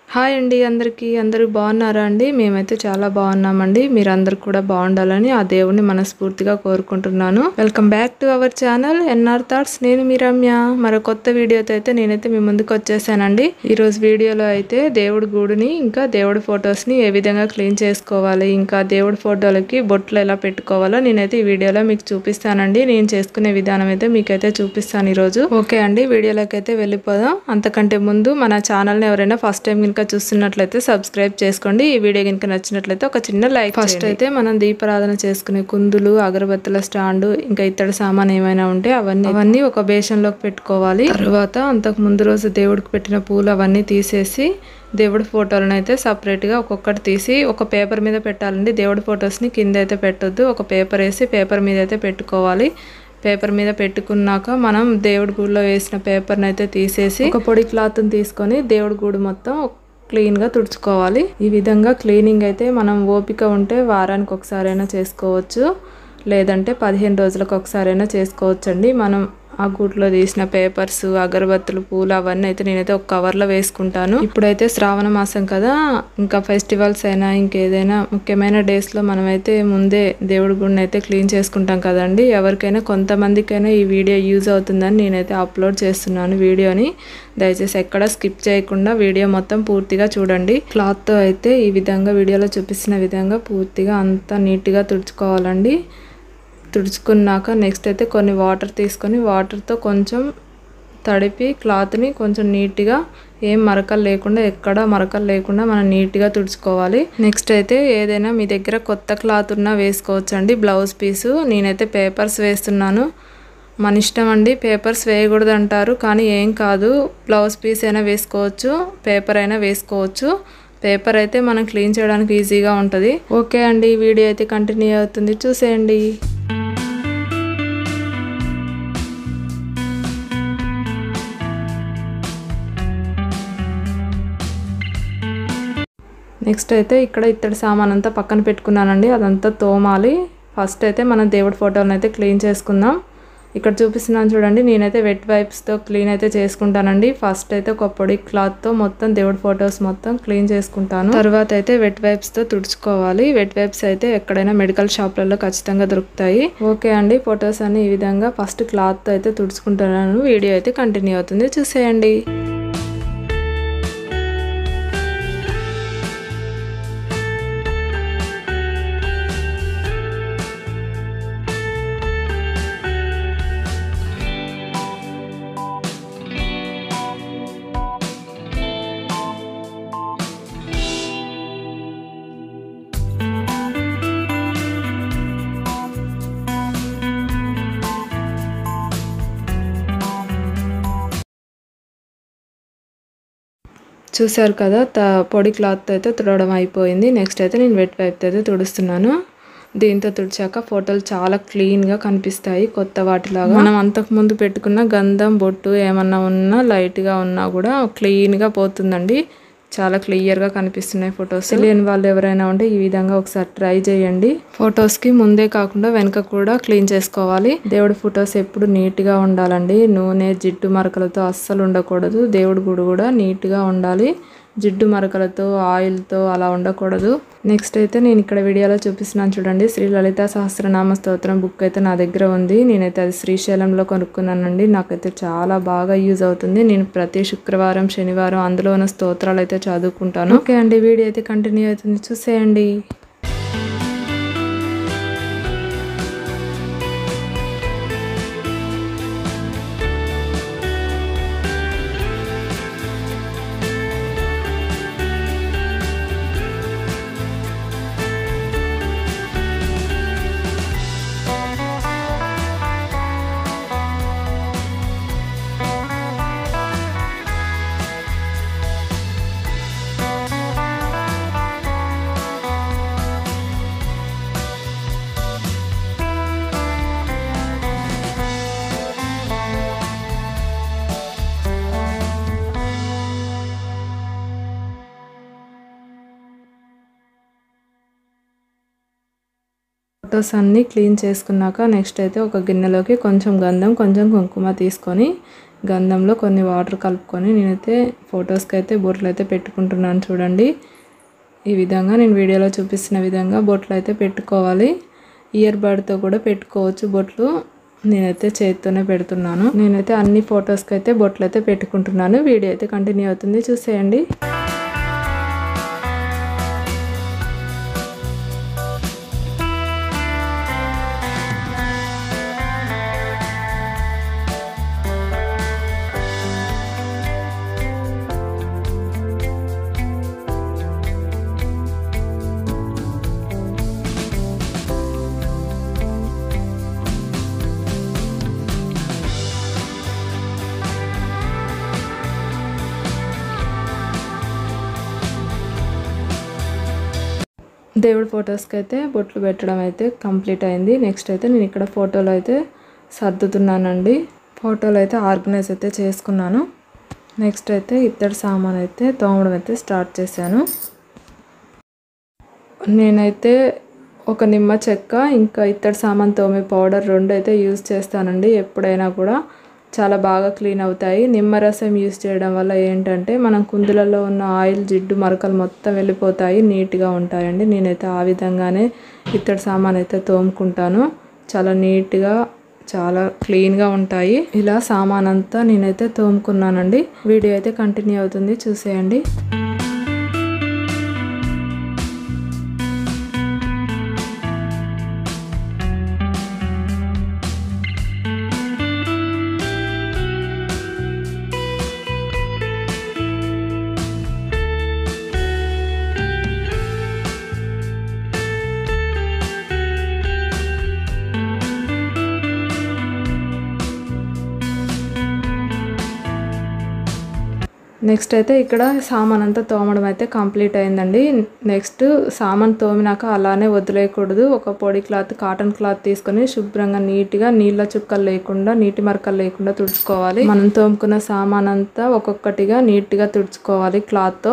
Hi అండి అందరికీ అందరూ బాగున్నారా అండి? మేమైతే చాలా బాగున్నామండి. మీరందరూ కూడా బాగుండాలని ఆ దేవుణ్ణి మనస్ఫూర్తిగా కోరుకుంటున్నాను. Welcome back to our channel NR thoughts. నేను మీ రమ్య. మరో కొత్త వీడియోతో అయితే నేనైతే మీ ముందుకు వచ్చేసానండి. ఈరోజు వీడియోలో అయితే దేవుడి గూడుని ఇంకా దేవుడి ఫొటోస్ని ఏ విధంగా క్లీన్ చేసుకోవాలి, ఇంకా దేవుడి ఫోటోలకి బొట్లు ఎలా పెట్టుకోవాలో నేనైతే ఈ వీడియోలో మీకు చూపిస్తానండి. నేను చేసుకునే విధానం అయితే మీకైతే చూపిస్తాను ఈరోజు. ఓకే అండి, వీడియోలోకి అయితే వెళ్ళిపోదాం. అంతకంటే ముందు మన ఛానల్ని ఎవరైనా ఫస్ట్ టైం కనుక చూస్తున్నట్లయితే సబ్స్క్రైబ్ చేసుకోండి. ఈ వీడియో కనుక నచ్చినట్లయితే ఒక చిన్న లైక్. ఫస్ట్ అయితే మనం దీపారాధన చేసుకునే కుందులు, అగరబత్తుల స్టాండ్, ఇంకా ఇతర సామాన్ ఏమైనా ఉంటే అవన్నీ ఒక బేషన్లోకి పెట్టుకోవాలి. తర్వాత అంతకు ముందు రోజు దేవుడికి పెట్టిన పూలు అవన్నీ తీసేసి దేవుడి ఫోటోలను అయితే సపరేట్గా ఒక్కొక్కటి తీసి ఒక పేపర్ మీద పెట్టాలండి. దేవుడి ఫొటోస్ని కింద అయితే పెట్టొద్దు, ఒక పేపర్ వేసి పేపర్ మీద అయితే పెట్టుకోవాలి. పేపర్ మీద పెట్టుకున్నాక మనం దేవుడి గూడులో వేసిన పేపర్ని అయితే తీసేసి ఒక పొడి క్లాత్ని తీసుకొని దేవుడి గూడు మొత్తం క్లీన్గా తుడుచుకోవాలి. ఈ విధంగా క్లీనింగ్ అయితే మనం ఓపిక ఉంటే వారానికి ఒకసారైనా చేసుకోవచ్చు, లేదంటే 15 రోజులకు ఒకసారైనా చేసుకోవచ్చండి. మనం ఆ గూట్లో తీసిన పేపర్స్, అగరబత్తులు, పూలు అవన్నీ అయితే నేనైతే ఒక కవర్లో వేసుకుంటాను. ఇప్పుడైతే శ్రావణ మాసం కదా, ఇంకా ఫెస్టివల్స్ అయినా ఇంకేదైనా ముఖ్యమైన డేస్లో మనమైతే ముందే దేవుడి గుడిని అయితే క్లీన్ చేసుకుంటాం కదండి. ఎవరికైనా కొంతమందికైనా ఈ వీడియో యూజ్ అవుతుందని నేనైతే అప్లోడ్ చేస్తున్నాను వీడియోని. దయచేసి ఎక్కడ స్కిప్ చేయకుండా వీడియో మొత్తం పూర్తిగా చూడండి. క్లాత్తో అయితే ఈ విధంగా వీడియోలో చూపిస్తున్న విధంగా పూర్తిగా అంతా నీట్గా తుడుచుకోవాలండి. తుడుచుకున్నాక నెక్స్ట్ అయితే కొన్ని వాటర్ తీసుకొని వాటర్తో కొంచెం తడిపి క్లాత్ని కొంచెం నీట్గా ఏం మరకలు లేకుండా, ఎక్కడ మరకలు లేకుండా మనం నీట్గా తుడుచుకోవాలి. నెక్స్ట్ అయితే ఏదైనా మీ దగ్గర కొత్త క్లాత్ ఉన్నా వేసుకోవచ్చండి. బ్లౌజ్ పీసు, నేనైతే పేపర్స్ వేస్తున్నాను. మన ఇష్టం అండి, పేపర్స్ వేయకూడదు అంటారు, కానీ ఏం కాదు, బ్లౌజ్ పీస్ అయినా వేసుకోవచ్చు, పేపర్ అయినా వేసుకోవచ్చు. పేపర్ అయితే మనం క్లీన్ చేయడానికి ఈజీగా ఉంటుంది. ఓకే అండి, వీడియో అయితే కంటిన్యూ అవుతుంది, చూసేయండి. నెక్స్ట్ అయితే ఇక్కడ ఇత్తడి సామాన్ అంతా పక్కన పెట్టుకున్నానండి, అదంతా తోమాలి. ఫస్ట్ అయితే మనం దేవుడి ఫోటోలను అయితే క్లీన్ చేసుకుందాం. ఇక్కడ చూపిస్తున్నాను చూడండి, నేనైతే వెట్ వైప్స్తో క్లీన్ అయితే చేసుకుంటానండి. ఫస్ట్ అయితే ఒక పొడి క్లాత్తో మొత్తం దేవుడి ఫొటోస్ మొత్తం క్లీన్ చేసుకుంటాను. తర్వాత అయితే వెట్ వైప్స్తో తుడుచుకోవాలి. వెట్ వైప్స్ అయితే ఎక్కడైనా మెడికల్ షాప్లలో ఖచ్చితంగా దొరుకుతాయి. ఓకే అండి, ఫొటోస్ అన్ని ఈ విధంగా ఫస్ట్ క్లాత్తో అయితే తుడుచుకుంటున్నాను. వీడియో అయితే కంటిన్యూ అవుతుంది, చూసేయండి. చూసారు కదా, పొడి క్లాత్ అయితే తుడవడం అయిపోయింది. నెక్స్ట్ అయితే నేను వెట్ వైప్ అయితే తుడుస్తున్నాను. దీంతో తుడిచాక ఫోటోలు చాలా క్లీన్గా కనిపిస్తాయి, కొత్త వాటిలాగా. మనం అంతకుముందు పెట్టుకున్న గంధం, బొట్టు ఏమన్నా ఉన్నా లైట్గా ఉన్నా కూడా క్లీన్గా పోతుందండి. చాలా క్లియర్గా కనిపిస్తున్నాయి ఫొటోస్. తెలియని వాళ్ళు ఎవరైనా ఉంటే ఈ విధంగా ఒకసారి ట్రై చేయండి. ఫొటోస్కి ముందే కాకుండా వెనక కూడా క్లీన్ చేసుకోవాలి. దేవుడి ఫొటోస్ ఎప్పుడు నీట్గా ఉండాలండి. నూనె, జిడ్డు మరకలతో అస్సలు ఉండకూడదు. దేవుడి గుడి కూడా నీట్గా ఉండాలి. జిడ్డు మరకలతో, ఆయిల్తో అలా ఉండకూడదు. నెక్స్ట్ అయితే నేను ఇక్కడ వీడియోలో చూపిస్తున్నాను చూడండి, శ్రీ లలితా సహస్రనామ స్తోత్రం బుక్ అయితే నా దగ్గర ఉంది. నేనైతే అది శ్రీశైలంలో కొనుక్కున్నానండి. నాకైతే చాలా బాగా యూజ్ అవుతుంది. నేను ప్రతి శుక్రవారం, శనివారం అందులో ఉన్న స్తోత్రాలు అయితే చదువుకుంటాను. ఓకే అండి, వీడియో అయితే కంటిన్యూ అవుతుంది, చూసేయండి. ఫొటోస్ అన్నీ క్లీన్ చేసుకున్నాక నెక్స్ట్ అయితే ఒక గిన్నెలోకి కొంచెం గంధం కొంచెం కుంకుమ తీసుకొని గంధంలో కొన్ని వాటర్ కలుపుకొని నేనైతే ఫొటోస్కి అయితే బొట్లు అయితే పెట్టుకుంటున్నాను చూడండి. ఈ విధంగా నేను వీడియోలో చూపిస్తున్న విధంగా బొట్లు అయితే పెట్టుకోవాలి. ఇయర్ బడ్తో కూడా పెట్టుకోవచ్చు బొట్లు. నేనైతే చేతితోనే పెడుతున్నాను. నేనైతే అన్ని ఫొటోస్కి అయితే బొట్లు అయితే పెట్టుకుంటున్నాను. వీడియో అయితే కంటిన్యూ అవుతుంది, చూసేయండి. దేవుడి ఫొటోస్కి అయితే బొట్లు పెట్టడం అయితే కంప్లీట్ అయింది. నెక్స్ట్ అయితే నేను ఇక్కడ ఫోటోలు అయితే సర్దుతున్నానండి. ఫోటోలు అయితే ఆర్గనైజ్ అయితే చేసుకున్నాను. నెక్స్ట్ అయితే ఇత్తడి సామాన్ అయితే తోమడం అయితే స్టార్ట్ చేశాను. నేనైతే ఒక నిమ్మ చెక్క ఇంకా ఇత్తడి సామాన్ తోమే పౌడర్ 2 అయితే యూజ్ చేస్తానండి. ఎప్పుడైనా కూడా చాలా బాగా క్లీన్ అవుతాయి. నిమ్మరసం యూజ్ చేయడం వల్ల ఏంటంటే మనం కుందులలో ఉన్న ఆయిల్ జిడ్డు మరకలు మొత్తం వెళ్ళిపోతాయి, నీట్గా ఉంటాయండి. నేనైతే ఆ విధంగానే ఇత్తడి సామాన్ అయితే తోముకుంటాను. చాలా నీట్గా చాలా క్లీన్గా ఉంటాయి. ఇలా సామాన్ అంతా నేనైతే తోముకున్నానండి. వీడియో అయితే కంటిన్యూ అవుతుంది, చూసేయండి. నెక్స్ట్ అయితే ఇక్కడ సామాన్ అంతా తోమడం అయితే కంప్లీట్ అయిందండి. నెక్స్ట్ సామాన్ తోమినాక అలానే వదిలేయకూడదు. ఒక పొడి క్లాత్ కాటన్ క్లాత్ తీసుకొని శుభ్రంగా నీట్గా నీళ్ళ చుక్కలు లేకుండా నీటి మరకలు లేకుండా తుడుచుకోవాలి. మనం తోముకున్న సామాన్ అంతా ఒక్కొక్కటిగా నీట్గా తుడుచుకోవాలి క్లాత్తో.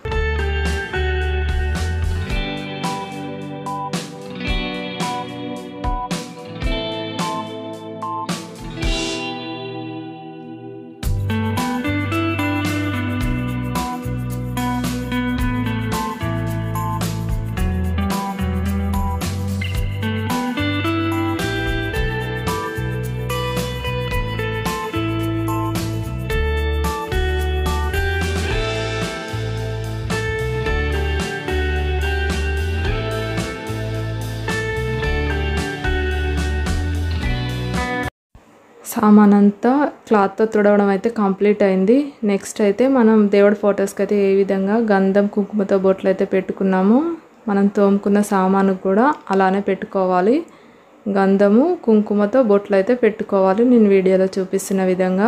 సామాన్ అంతా క్లాత్తో తుడవడం అయితే కంప్లీట్ అయింది. నెక్స్ట్ అయితే మనం దేవుడి ఫొటోస్కి అయితే ఏ విధంగా గంధం కుంకుమతో బొట్లు అయితే పెట్టుకున్నామో మనం తోముకున్న సామాను కూడా అలానే పెట్టుకోవాలి. గంధము కుంకుమతో బొట్లు అయితే పెట్టుకోవాలి నేను వీడియోలో చూపిస్తున్న విధంగా.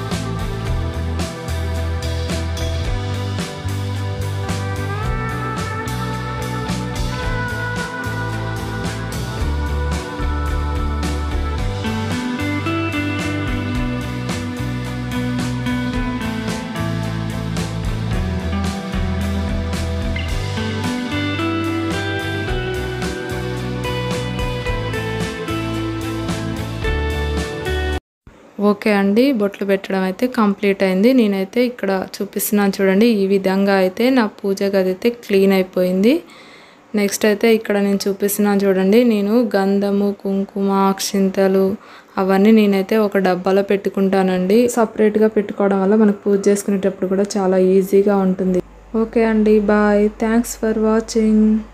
ఓకే అండి, బొట్లు పెట్టడం అయితే కంప్లీట్ అయింది. నేనైతే ఇక్కడ చూపిస్తున్నాను చూడండి. ఈ విధంగా అయితే నా పూజ గది అయితే క్లీన్ అయిపోయింది. నెక్స్ట్ అయితే ఇక్కడ నేను చూపిస్తున్నాను చూడండి. నేను గంధము కుంకుమ అక్షింతలు అవన్నీ నేనైతే ఒక డబ్బాలో పెట్టుకుంటానండి. సపరేట్గా పెట్టుకోవడం వల్ల మనకు పూజ చేసుకునేటప్పుడు కూడా చాలా ఈజీగా ఉంటుంది. ఓకే అండి, బాయ్. Thanks for watching.